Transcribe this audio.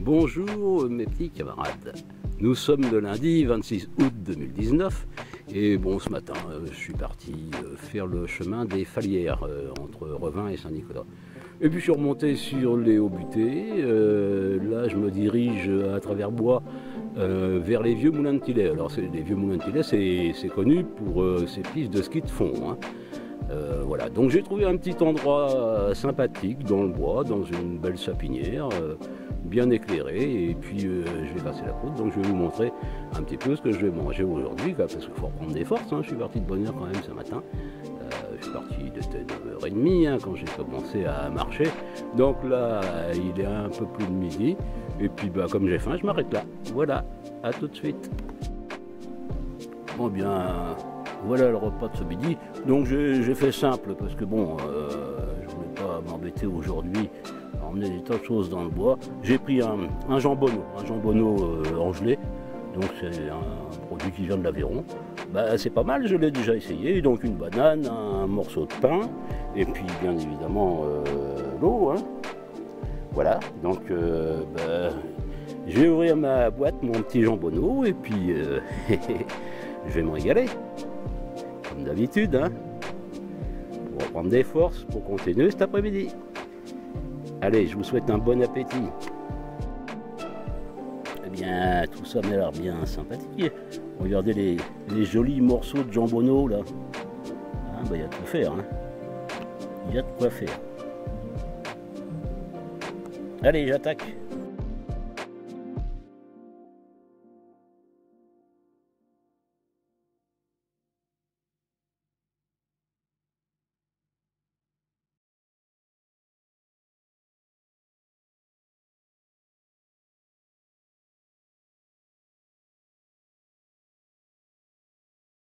Bonjour mes petits camarades, nous sommes le lundi 26 août 2019 et bon ce matin je suis parti faire le chemin des Falières entre Revin et Saint-Nicolas. Et puis je suis remonté sur les Hauts-Buttés, là je me dirige à travers bois vers les vieux moulins de Tilley. Alors les vieux moulins de Tilley c'est connu pour ces pistes de ski de fond. Hein. Voilà, donc j'ai trouvé un petit endroit sympathique dans le bois, dans une belle sapinière, bien éclairée, et puis je vais passer la côte, donc je vais vous montrer un petit peu ce que je vais manger aujourd'hui, parce qu'il faut reprendre des forces, hein. Je suis parti de bonne heure quand même ce matin, je suis parti de 9h30 hein, quand j'ai commencé à marcher, donc là il est un peu plus de midi, et puis bah, comme j'ai faim je m'arrête là, voilà, à tout de suite. Bon bien... Voilà le repas de ce midi. Donc j'ai fait simple parce que bon, je voulais pas m'embêter aujourd'hui à emmener des tas de choses dans le bois. J'ai pris un jambonneau en gelée. Donc c'est un produit qui vient de l'Aveyron. Bah, c'est pas mal, je l'ai déjà essayé. Donc une banane, un morceau de pain et puis bien évidemment l'eau. Hein. Voilà, donc bah, je vais ouvrir ma boîte, mon petit jambonneau et puis je vais me régaler. Comme d'habitude, hein, pour reprendre des forces pour continuer cet après-midi. Allez, je vous souhaite un bon appétit. Eh bien, tout ça m'a l'air bien sympathique. Regardez les jolis morceaux de jambonneau là. Ah, bah, y a de quoi faire. Hein. Y a de quoi faire. Allez, j'attaque.